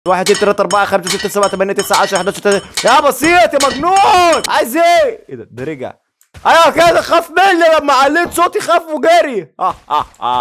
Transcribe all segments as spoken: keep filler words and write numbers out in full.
واحد اتنين تلاتة أربعة خمسة ستة سبعة تمانية تسعة عشرة حداشر يا بسيط يا مجنون عايز ايه؟ ايه ده؟ ده رجع. ايوه كده خاف مني لما عليت صوتي خاف وجري. اه اه اه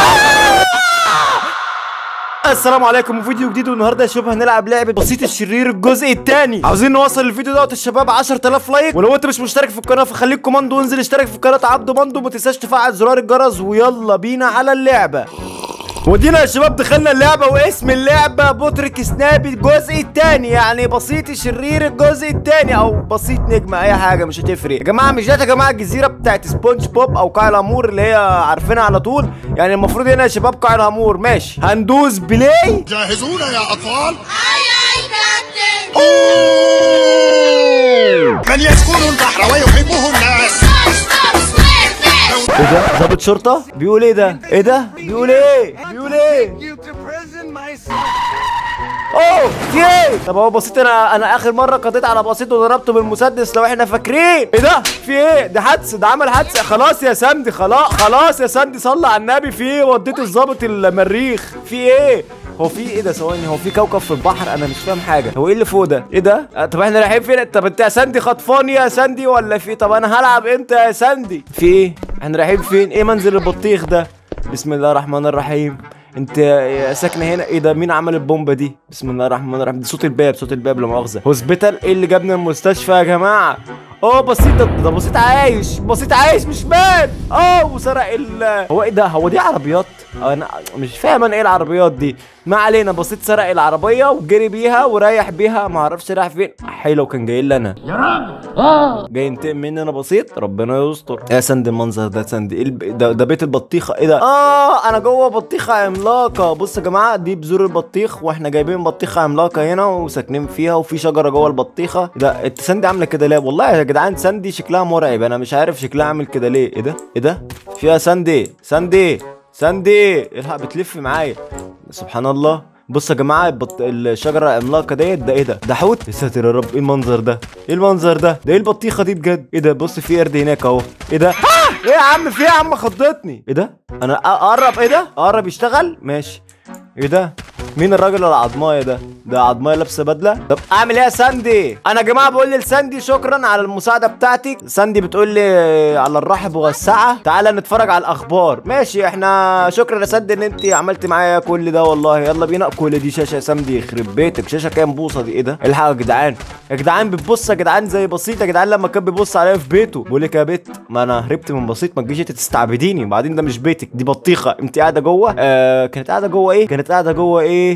السلام عليكم وفيديو جديد. والنهارده يا شباب هنلعب لعبه بسيط الشرير الجزء الثاني. عاوزين نوصل الفيديو دوت الشباب عشرة آلاف لايك، ولو انت مش مشترك في القناه فخليك كوماندو وانزل اشترك في قناه عبده مندو، وما تنساش تفعل زرار الجرس. ويلا بينا على اللعبه. ودينا يا شباب دخلنا اللعبه، واسم اللعبه بطريق سنابي الجزء الثاني، يعني بسيط الشرير الجزء الثاني او بسيط نجمه، اي حاجه مش هتفرق يا جماعه. مش ديت يا جماعه الجزيره بتاعت سبونج بوب او قاع الامور اللي هي عارفينها على طول؟ يعني المفروض هنا يا شباب قاع الامور. ماشي هندوس بلاي. جاهزون يا اطفال؟ من يسكن البحر ويحبه الناس. ايه ده؟ ضابط شرطة؟ بيقول ايه ده؟ ايه ده؟ بيقول ايه؟ بيقول ايه؟ اوه في ايه؟ طب هو بسيط، انا انا اخر مرة قضيت على بسيط وضربته بالمسدس لو احنا فاكرين. ايه ده؟ في ايه؟ ده حدث، ده عمل حدث. خلاص يا سندي، خلاص خلاص يا سندي، صلي على النبي. في ايه؟ وديت الظابط المريخ. في ايه؟ هو في ايه ده؟ ثواني، هو في كوكب في البحر انا مش فاهم حاجه. هو ايه اللي فوق ده؟ ايه ده؟ آه طب احنا رايحين فين؟ طب انت يا سندي خطفاني يا سندي ولا في؟ طب انا هلعب امتى يا سندي؟ في ايه؟ احنا رايحين فين؟ ايه منزل البطيخ ده؟ بسم الله الرحمن الرحيم. انت ساكنه هنا؟ ايه ده؟ مين عمل البومبه دي؟ بسم الله الرحمن الرحيم. دي صوت الباب، صوت الباب لا مؤاخذه. هوسبيتال؟ ايه اللي جابنا المستشفى يا جماعه؟ اه بسيط ده, ده بسيط عايش، بسيط عايش مش مات. اه وسرق ال هو ايه ده؟ هو دي عربيات؟ انا مش فاهم انا ايه العربيات دي. ما علينا. بسيط سرق العربيه وجري بيها وريح بيها، ما اعرفش رايح فين. حلو كان جاي لي انا يا راجل. اه جاي ينتقم مني انا بسيط، ربنا يستر. يا سندي المنظر ده سندي. ايه الب... ده, ده بيت البطيخه. ايه ده؟ اه انا جوه بطيخه عملاقه. بص يا جماعه دي بذور البطيخ، واحنا جايبين بطيخه عملاقه هنا وساكنين فيها، وفي شجره جوه البطيخه. ده انت سندي عامله كده ليه؟ والله يا جدعان سندي شكلها مرعب، انا مش عارف شكلها عامل كده ليه. ايه ده؟ ايه ده؟ فيها سندي سندي سندي الحق بتلف معايا. سبحان الله. بص يا جماعه البط... الشجره العملاقه ديت، ده ايه ده؟ ده حوت. يا ساتر يا رب. ايه المنظر ده؟ ايه المنظر ده؟ ده ايه البطيخه دي بجد؟ ايه ده؟ بص في قرد هناك اهو. ايه ده؟ آه! ايه يا عم؟ في ايه يا عم؟ خضتني. ايه ده؟ انا اقرب. ايه ده؟ اقرب يشتغل. ماشي. ايه ده؟ مين الراجل العضمايه ده؟ ده عضمايه لابسه بدله. طب اعمل ايه يا ساندي؟ انا يا جماعه بقول لساندي شكرا على المساعده بتاعتك. ساندي بتقول لي على الرحب والسعه، تعالى نتفرج على الاخبار. ماشي احنا شكرا يا ساندي ان انت عملت معايا كل ده والله. يلا بينا. كل دي شاشه يا ساندي يخرب بيتك. شاشه كام بوصه دي؟ ايه ده؟ الحقوا يا جدعان، يا جدعان بتبص يا جدعان زي بسيط يا جدعان لما كان بيبص عليا في بيته. بقول لك يا بت، ما انا هربت من بسيط، ما تجيش انت تستعبديني. وبعدين ده مش بيتك، دي بطيخه. انت قاعده جوه. آه كانت قاعده جوه. ايه كانت قاعده جوه؟ ايه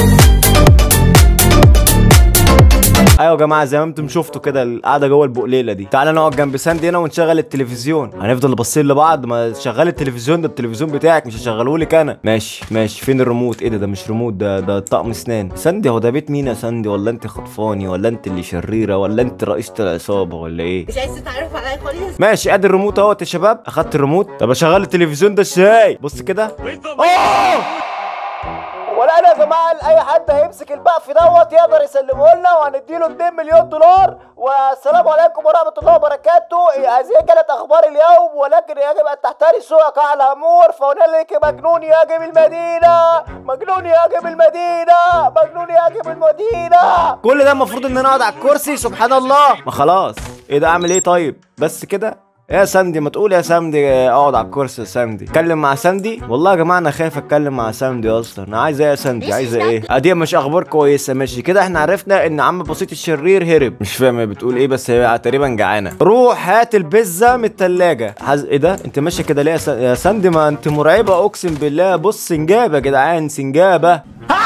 ايوه يا جماعه زي ما انتم شفتوا كده القعده جوه البقليله دي. تعالى نقعد جنب ساندي هنا ونشغل التلفزيون. هنفضل باصين لبعض؟ ما تشغل التلفزيون، ده التلفزيون بتاعك مش هشغله لك انا. ماشي ماشي. فين الريموت؟ ايه ده؟ ده مش ريموت، ده ده طقم اسنان. ساندي هو ده بيت مين يا ساندي؟ ولا انت خطفاني؟ ولا انت اللي شريره؟ ولا انت رئيسه العصابه ولا ايه؟ مش عايز تتعرف عليا خالص. ماشي ادي الريموت اهوت يا شباب. اخدت الريموت. طب اشغل التلفزيون ده ازاي؟ بص كده. اوه ولا انا يا جماعه اي حد هيمسك البقف دوت يقدر يسلمه لنا وهنديله اتنين مليون دولار. والسلام عليكم ورحمه الله وبركاته. هذه كانت اخبار اليوم، ولكن يجب ان تحترسوا يا قاع الامور، فهنالك مجنون يهاجم المدينه، مجنون يهاجم المدينه، مجنون يهاجم المدينه. كل ده المفروض ان انا اقعد على الكرسي؟ سبحان الله. ما خلاص. ايه ده؟ اعمل ايه طيب؟ بس كده يا ساندي؟ ما تقول يا ساندي اقعد على الكرسي يا ساندي. اتكلم مع ساندي. والله يا جماعه انا خايف اتكلم مع ساندي اصلا. انا عايزه ايه يا ساندي؟ عايزه ايه؟ ادي مش اخبار كويسه. ماشي كده احنا عرفنا ان عم بسيط الشرير هرب. مش فاهم هي بتقول ايه، بس هي تقريبا جعانه. روح هات البيتزا من الثلاجه. حز... ايه ده؟ انت ماشيه كده ليه يا ساندي؟ ما انت مرعبه اقسم بالله. بص سنجابه يا جدعان، سنجابه.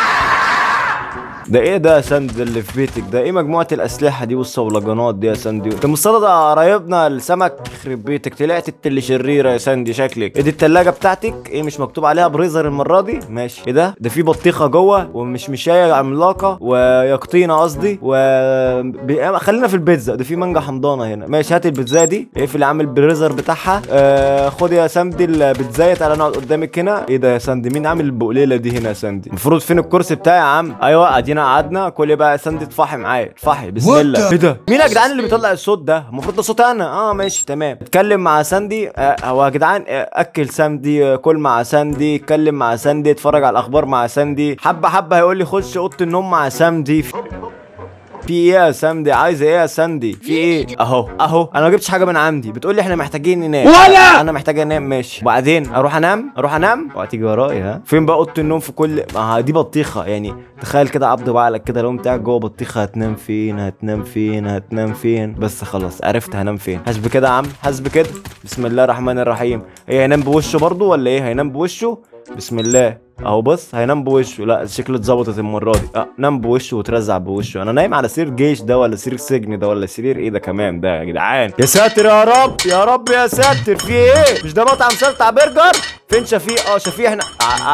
ده ايه ده يا سندي اللي في بيتك ده؟ ايه مجموعه الاسلحه دي والصولجانات دي يا سندي؟ انت مصطاد قرايبنا السمك؟ يخرب بيتك، طلعت انت اللي شريره يا سندي شكلك. ايه دي التلاجه بتاعتك؟ ايه مش مكتوب عليها بريزر المره دي؟ ماشي. ايه ده؟ ده في بطيخه جوه ومش مشايه عملاقه ويقطينه قصدي و بي... خلينا في البيتزا. ده في مانجا حمضانه هنا. ماشي هات البيتزا دي. ايه في اللي عامل بريزر بتاعها؟ آه خد يا سندي البيتزايه. تعالى نقعد قدامك هنا. ايه ده يا سندي؟ مين عامل البقليله دي هنا يا سندي؟ المفروض فين الكرسي بتاعي يا عم؟ ايوه ادي جينا قعدنا كل بقى سندي اتفحي معايا اتفحي بسم الله. ايه ده؟ مين يا جدعان اللي بيطلع الصوت ده؟ المفروض ده صوتي انا. اه ماشي تمام. اتكلم مع ساندي. آه هو يا جدعان آه اكل ساندي، آه كل مع ساندي، اتكلم مع ساندي، اتفرج على الاخبار مع ساندي، حبه حبه هيقول لي خش اوضه النوم مع ساندي. في ايه يا ساندي؟ عايزه ايه يا ساندي؟ في ايه؟ اهو اهو انا ما جبتش حاجه من عندي. بتقول لي احنا محتاجين ننام ولا انا محتاج انام. ماشي وبعدين اروح انام اروح انام وهتيجي ورايا. ها فين بقى اوضه النوم؟ في كل ما دي بطيخه يعني. تخيل كده عبد بعقلك كده لو بتاعك جوه بطيخه، هتنام فين؟ هتنام فين؟ هتنام فين؟ بس خلاص عرفت هنام فين. حسب كده يا عم حسب كده. بسم الله الرحمن الرحيم. ايه هينام بوشه برضو ولا ايه؟ هينام بوشه. بسم الله اهو. بص هينام بوشه. لا شكله اتظبطت المره دي. اه نام بوشه وترزع بوشه. انا نايم على سرير جيش ده ولا سرير سجن ده ولا سرير ايه ده كمان ده يا جدعان؟ يا ساتر يا رب يا رب يا ساتر. في ايه؟ مش ده مطعم سلطع برجر؟ فين شفيق؟ اه شفيق احنا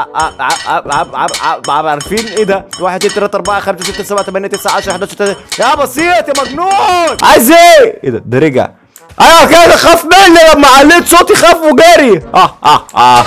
عارفين ايه ده؟ واحد اتنين تلاته اربعه خمسه سته سبعه تمانيه تسعه عشره حداشر يا بسيط يا مجنون. عايز ايه؟ ايه ده؟ ده رجع. ايوه كده خاف مني لما عليت صوتي خاف وجري. اه اه اه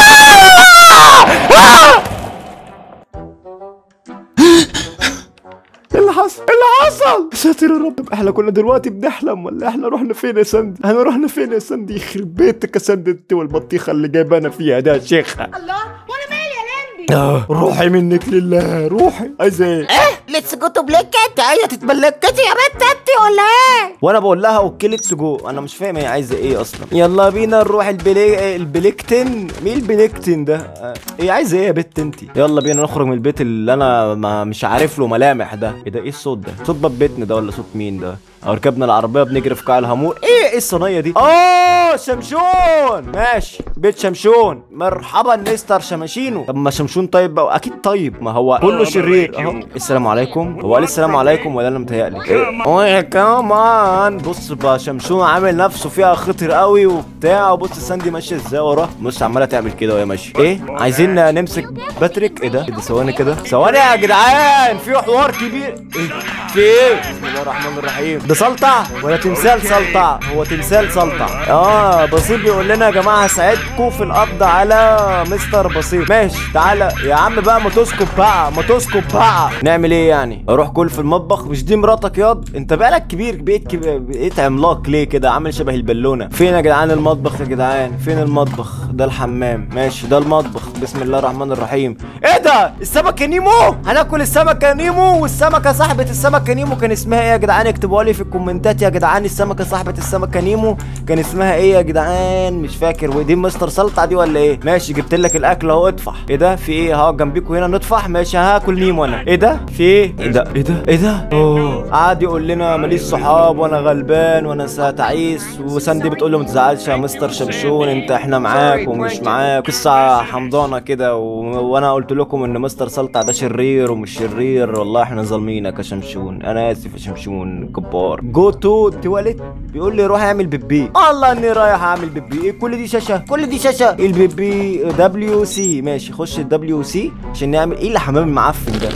ايه اللي حصل؟ ايه اللي حصل؟ يا ساتر يا رب. احنا كنا دلوقتي بنحلم ولا احنا رحنا فين يا سندي؟ احنا رحنا فين يا سندي؟ يخرب بيتك يا سندي انت والبطيخه اللي جايبانا فيها ده يا شيخه. الله وانا مالي يا لمبي؟ اه روحي منك لله روحي. عايزه ايه؟ ايه ليتس جو تو بليكت. عايزه تتبلكتي يا بنت انت ولا ايه؟ وانا بقول لها اوكي ليتس جو. انا مش فاهم هي عايزه ايه اصلا. يلا بينا نروح البلي البليكتن. مين البليكتن ده؟ اه. ايه عايزه ايه يا بت انت؟ يلا بينا نخرج من البيت اللي انا ما مش عارف له ملامح ده. ايه ده؟ ايه الصوت ده؟ صوت باب بيتنا ده ولا صوت مين ده؟ او ركبنا العربيه بنجري في قاع الهامور. ايه ايه الصينيه دي؟ اه شمشون. ماشي بيت شمشون. مرحبا مستر شماشينو. طب ما شمشون طيب بقى اكيد طيب ما هو كله شرير اهو. السلام عليكم. هو قال السلام عليكم ولا انا متهيألي؟ ايه كمان. بص بقى شمشون عامل نفسه فيها خطر قوي وبتاع. وبص الساندي ماشيه ازاي وراه. بص عماله تعمل كده وهي ماشيه. ايه عايزين نمسك باتريك. ايه ده؟ ايه ده؟ ثواني كده ثواني يا جدعان في حوار كبير. ايه في ايه؟ بسم الله الرحمن الرحيم. ده سلطع ولا تمثال سلطع؟ هو تمثال سلطع. اه بسيط بيقول لنا يا جماعه هساعدكم في القبض على مستر بسيط. ماشي تعالى يا عم بقى ما تسكت بقى ما تسكت بقى. نعمل ايه يعني؟ اروح كل في المطبخ؟ مش دي مراتك ياض؟ انت بقالك كبير بقيت كبير بقيت عملاق ليه كده عامل شبه البالونه. فين يا جدعان المطبخ يا جدعان؟ فين المطبخ؟ ده الحمام. ماشي ده المطبخ. بسم الله الرحمن الرحيم. ايه ده؟ السمكه نيمو. هناكل السمكه نيمو. والسمكه صاحبه السمكه نيمو كان اسمها ايه يا جدعان؟ اكتبوها لي في الكومنتات يا جدعان. السمكه صاحبه السمكه نيمو كان اسمها ايه يا جدعان؟ مش فاكر. ودي مستر سلطع دي ولا ايه؟ ماشي جبت لك الاكل اهو ادفع. ايه ده؟ في ايه؟ اهو جنبيكوا هنا ندفع. ماشي هاكل نيمو انا. ايه ده؟ في ايه؟ ايه ده؟ ايه ده؟ ايه ده؟ اوه قعد يقول لنا ماليش صحاب وانا غلبان وانا تعيس. وساندي بتقول له ما تزعلش يا مستر شمشون انت احنا معاك ومش معاك. قصه حمضانه كده و... وانا قلت لكم ان مستر سلطع ده شرير ومش شرير. والله احنا ظالمينك يا شمشون. انا اسف يا شمشون جبار. جو تو تواليت بيقول لي روح اعمل بيبي. الله اني رايح اعمل بيبي. ايه كل دي شاشه؟ كل دي شاشه. البيبي دبليو سي. ماشي خش الدبليو سي عشان نعمل ايه الحمام المعفن ده.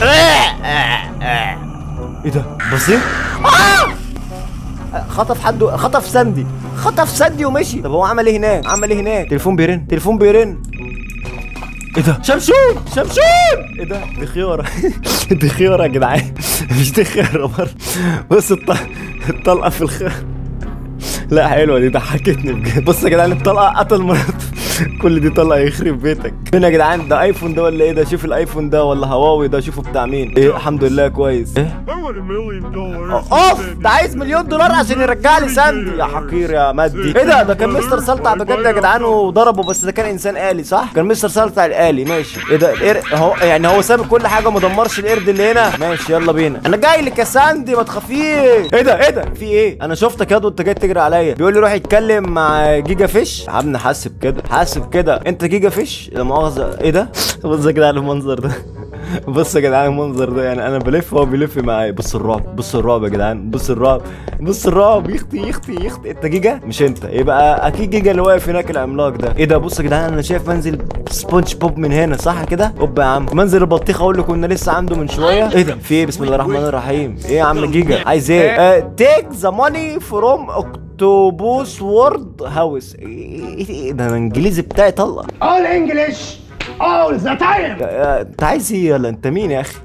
ايه ده؟ بسيط. خطف حد خطف ساندي خطف ساندي ومشي. طب هو عمل ايه هناك؟ عمل ايه هناك؟ تليفون بيرن تليفون بيرن. ايه ده؟ شمشون شمشون. ايه ده؟ دي خياره دي خياره يا جدعان مش دي خياره برضه. بص الطلقه في الخيار. لا حلوه دي ضحكتني بجد. بص يا جدعان الطلقه قتل مراته كل دي طلقه يخرب بيتك. فين يا جدعان؟ ده ايفون ده ولا ايه ده؟ شوف الايفون ده ولا هواوي ده؟ شوفوا بتاع مين. ايه الحمد لله كويس. ايه اوف ده عايز مليون دولار عشان يرجع لي ساندي. يا حقير يا مادي. ايه ده؟ ده كان مستر سلطع بجد يا جدعان وضربه. بس ده كان انسان آلي صح؟ كان مستر سلطع الآلي. ماشي. ايه ده؟ القرد اهو يعني هو ساب كل حاجه وما دمرش القرد اللي هنا. ماشي يلا بينا. انا جاي لك يا ساندي ما تخافيش. ايه ده؟ ايه ده؟ في ايه؟ انا شفتك ياض وانت جاي تجري عليا. بيقول لي روح يتكلم مع جيجا فيش. عم حاسب كده حاسب كده انت جيجا فيش لا مؤاخذه. ايه ده؟ بص يا جدعان المنظر ده بص يا جدعان المنظر ده يعني انا بلف وهو بيلف معايا. بص الرعب بص الرعب يا جدعان. بص الرعب بص الرعب. يختي يختي يختي. انت جيجا؟ مش انت. يبقى اكيد جيجا اللي واقف هناك العملاق ده. ايه ده؟ بص يا جدعان انا شايف منزل سبونج بوب من هنا صح كده؟ اوبا يا عم منزل البطيخه اقول لك كنا لسه عنده من شويه. ايه ده؟ في ايه؟ بسم الله الرحمن الرحيم. ايه يا عم جيجا عايز ايه؟ تيك ذا ماني فروم اكتوبوس وورد هاوس. ايه ده؟ الانجليزي بتاعي طلع. All English all the time. انت عايز ايه؟ يلا انت مين يا اخي؟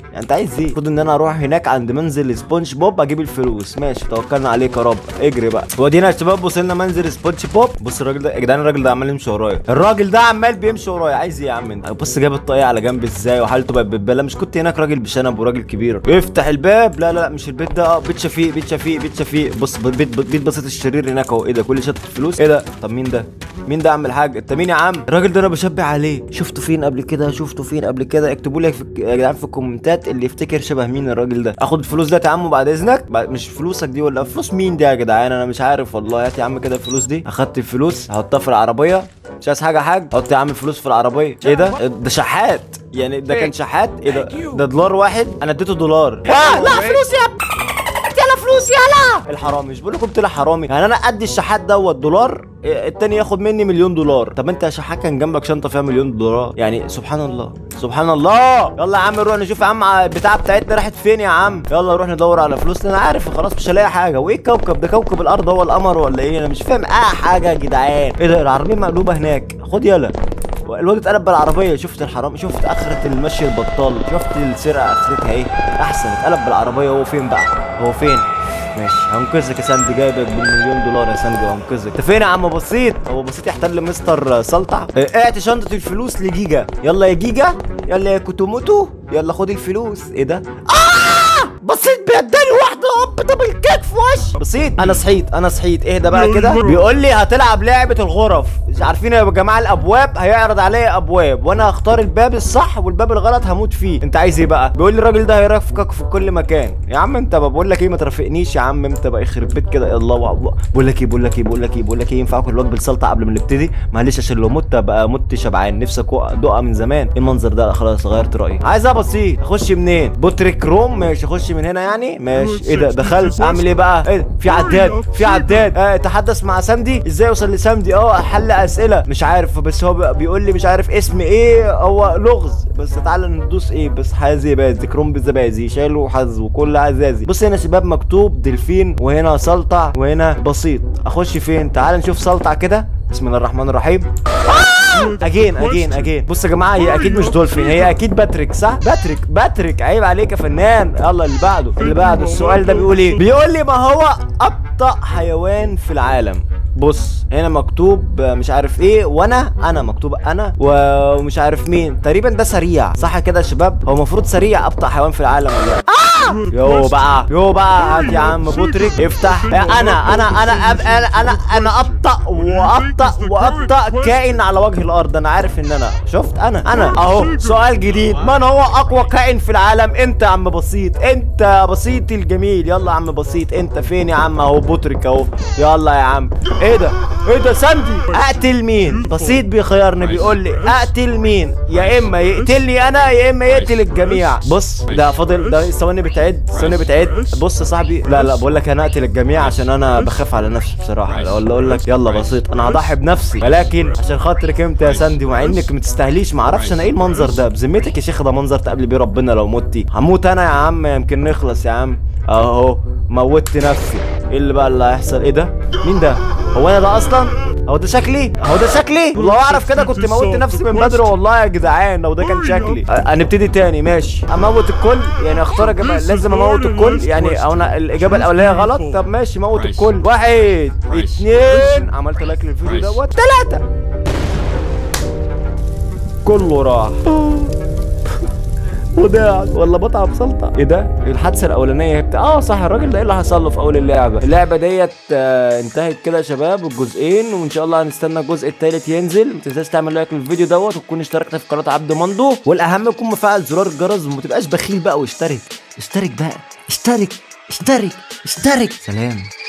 يعني انت عايز ايه؟ المفروض ان انا اروح هناك عند منزل سبونج بوب اجيب الفلوس. ماشي توكلنا عليك يا رب. اجري بقى. ودينا يا شباب وصلنا منزل سبونج بوب. بص الراجل ده يا جدعان، الراجل ده عمال يمشي ورايا، الراجل ده عمال بيمشي ورايا. عايز ايه يا عم انت؟ بص جاب الطاقيه على جنب ازاي وحالته بقت بالبلا. مش كنت هناك راجل بشنب وراجل كبير؟ افتح الباب. لا لا لا مش البيت ده. اه بيت شفيق، بيت شفيق، بيت شفيق. بص بيت بيت بسيط الشرير هناك اهو. ايه ده كل شويه الفلوس؟ ايه ده؟ طب مين ده؟ مين ده يا عم الحاج؟ انت مين يا عم؟ الراجل ده انا بشبه عليه. شفته فين قبل كده؟ شفته فين قبل كده؟ اكتبوا لي في يا جدعان في الكومنتات اللي يفتكر شبه مين الراجل ده. اخد الفلوس ده يا عم بعد اذنك. مش فلوسك دي ولا فلوس مين دي يا جدعان؟ انا مش عارف والله. هات يا عم كده الفلوس دي. اخدت الفلوس هحطها في العربيه. مش عايز حاجه يا حاج. حط يا عم الفلوس في العربيه. ايه ده؟ ده شحات يعني. ده كان شحات. ايه ده؟ ده دولار واحد انا اديته دولار. لا لا فلوس يا يلا فلوس يلا. الحرامي مش بقول لكم طلع حرامي؟ يعني انا ادي الشحات دوت دولار، التاني ياخد مني مليون دولار. طب انت يا شحات كان جنبك شنطه فيها مليون دولار يعني. سبحان الله سبحان الله. يلا يا عم نروح نشوف يا عم البتاعه بتاعتنا راحت فين يا عم. يلا نروح ندور على فلوسنا. انا عارف خلاص مش هلاقي حاجه. وايه الكوكب ده؟ كوكب الارض هو القمر ولا ايه؟ انا مش فاهم اي حاجه يا جدعان. ايه ده؟ العربيه مقلوبه هناك. خد يلا. الواد اتقلب بالعربيه. شفت الحرام؟ شفت اخره المشي البطال؟ شفت السرقه اخرتها ايه؟ احسن اتقلب بالعربيه. هو فين بقى؟ هو فين؟ ماشي هنقذك يا ساندي. جايبك بالمليون دولار يا ساندي وهنقذك. انت فين يا عم بسيط؟ هو بسيط يحتل مستر سلطع. اعطي شنطه الفلوس لجيجا. يلا يا جيجا. يلا يا كوتوموتو. يلا خد الفلوس. ايه ده؟ آه بسيط بيداني واحده هوب دبل كيك في وش. بسيط انا صحيت انا صحيت. اهدى بقى كده. بيقول لي هتلعب لعبه الغرف. مش عارفين يا جماعه الابواب؟ هيعرض عليا ابواب وانا هختار الباب الصح والباب الغلط هموت فيه. انت عايز ايه بقى؟ بيقول لي الراجل ده هيرافقك في كل مكان. يا عم انت بقول لك ايه ما ترافقنيش يا عم انت بقى. يخرب بيت كده. الله والله. بقول لك ايه بقول لك ايه بقول لك ايه بقول لك ايه ينفع اكل وجبه السلطه قبل ما نبتدي؟ معلش عشان لو مت بقى مت شبعان. نفسك دقه من زمان. ايه المنظر ده؟ خلاص غيرت رايي. عايز ايه بسيط؟ اخش منين؟ بوتريك روم. ماشي اخش من هنا يعني. ماشي. ايه ده؟ دخلت. اعمل ايه بقى؟ ايه ده؟ في عداد في عداد. اه تحدث مع ساندي. ازاي اوصل لساندي؟ اه حل اسئله. مش عارف بس هو بيقول لي مش عارف اسم ايه. هو لغز بس. تعالى ندوس ايه بس. حازي بازي كروم بزبازي شالوا حز وكل عزازي. بص هنا شباب مكتوب دلفين وهنا سلطع وهنا بسيط. اخش فين؟ تعالى نشوف سلطع كده. بسم الله الرحمن الرحيم. اجين اجين اجين. بص يا جماعه هي اكيد مش دولفين. هي اكيد باتريك. صح باتريك باتريك. عيب عليك يا فنان. يلا اللي بعده اللي بعده. السؤال ده بيقول ايه؟ بيقول لي ما هو ابطأ حيوان في العالم. بص هنا مكتوب مش عارف ايه وانا انا مكتوب انا ومش عارف مين. تقريبا ده سريع صح كده يا شباب؟ هو المفروض سريع ابطأ حيوان في العالم ولا لا؟ يو بقى يو بقى. هات يا عم بوتريك افتح. انا انا انا انا انا انا ابطأ وابطأ وابطأ كائن على وجه الارض. انا عارف ان انا شفت انا انا اهو. سؤال جديد. من هو اقوى كائن في العالم؟ انت يا عم بسيط. انت يا بسيط الجميل. يلا يا عم بسيط. انت فين يا عم؟ اهو بوتريك اهو. يلا يا عم. ايه ده؟ ايه ده ساندي؟ اقتل مين؟ بسيط بيخيرني بيقول لي اقتل مين؟ يا اما يقتلني انا يا اما يقتل الجميع. بص ده فاضل ده ثواني بتعد ثواني بتعد. بص يا صاحبي لا لا بقول لك انا اقتل الجميع عشان انا بخاف على نفسي بصراحه. ولا اقول لك يلا بسيط انا هضحي بنفسي ولكن عشان خاطرك انت يا ساندي ومع انك ما تستاهليش. ما اعرفش انا ايه المنظر ده بذمتك يا شيخ؟ ده منظر تقابل بيه ربنا لو متي. هموت انا يا عم يمكن نخلص يا عم. اهو موتت نفسي. ايه اللي بقى اللي هيحصل؟ ايه ده؟ مين ده؟ هو انا ده اصلا؟ هو ده شكلي؟ هو ده شكلي؟ والله اعرف كده كنت موتت نفسي من بدري والله يا جدعان لو ده كان شكلي. هنبتدي تاني ماشي. اموت الكل يعني اختار اجابه لازم اموت الكل يعني. او انا الاجابه الاولانيه غلط. طب ماشي موت الكل. واحد اتنين. عملت لايك للفيديو دوت. تلاته كله راح. وداع ولا بطعم سلطه. ايه ده؟ الحادثه الاولانيه بتاع اه صح. الراجل ده ايه اللي حصل له في اول اللعبه؟ اللعبه ديت آه انتهت كده يا شباب الجزئين وان شاء الله هنستنى الجزء الثالث ينزل. ما تنساش تعمل لايك للفيديو دوت وتكون اشتركت في قناه عبد مندو. والاهم تكون مفعل زرار الجرس وما تبقاش بخيل بقى واشترك اشترك بقى اشترك اشترك اشترك. سلام.